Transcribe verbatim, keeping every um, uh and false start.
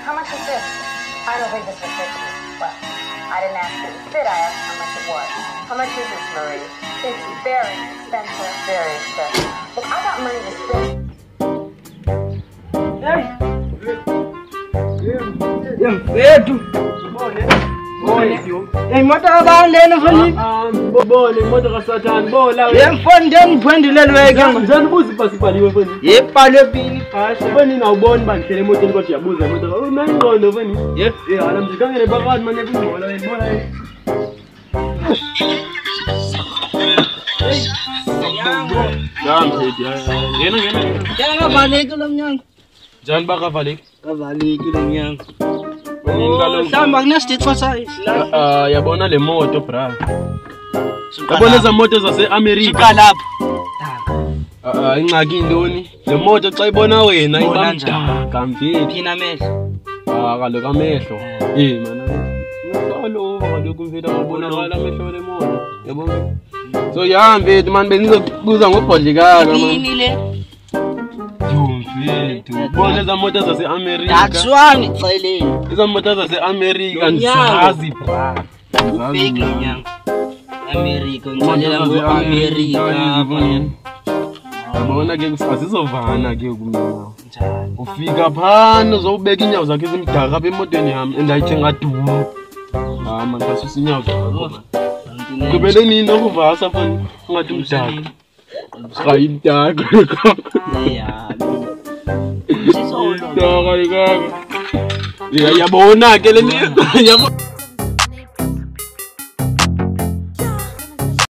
How much is this? I don't think this will fit you. Well, I didn't ask you to fit, I asked how much it was. How much is this, Marie? It's very expensive. Very expensive. Look, I got money to spend. Hey! Yang fetu. Yang motor abang lena fani. Bone motor kasatan bola. Yang phone den kwendile lweke. Njani buzi pasipaliwe fani. Yepalo pini. Asha fani na uboni banhlele motor kodwa yabuza motor. Unayingqondo fani. Yep. Eh ala mjikangele phakathi manje kungcola wena bona yini. Yamphedi. Ngena ngena. Yanga kavaleki lo mnyango. Njani bakavaleki? Kavaleki lo mnyango. Hlamba kunestate fasayi. Ah yabona le moto bra. Yabona eza moto zase America. Suka lapha. Ah ingxaki indoni. Le moto xa ibona wena ibamdaka kamphedi. Phina amehlo. Ah kaloku amehlo. Eh mana. Kalo kaloku mfethu abonakala amehlo le moto. Yabona. So yamphedi man benizokubuza ngobhodlikana man. Yini le? Mfethu. Bona eza moto zase America. That's one xeleni. Eza moto zase America ngisazi bra. Fake lo mnyango. America ngicela ngo America. Yabona ke asizovana ke kumina. Njani? Ufika phana uzobeka inyawo zakhe ezimdaka apha emotweni yami endayithenga duru. Ah man kasuse inyawo zakho. Kubele nini okuvasa fana ungathi umdaka. Hayi mdaka. Yeah. Daka ikaka. Yabona ke le nto. Yabo